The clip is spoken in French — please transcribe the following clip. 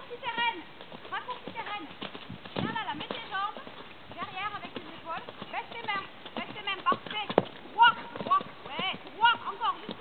Raccourcis tes rênes. Raccourcis tes rênes. Viens là, mets tes jambes derrière avec les épaules. Baisse tes mains, parfait. Droit, droit, ouais, droit, encore, juste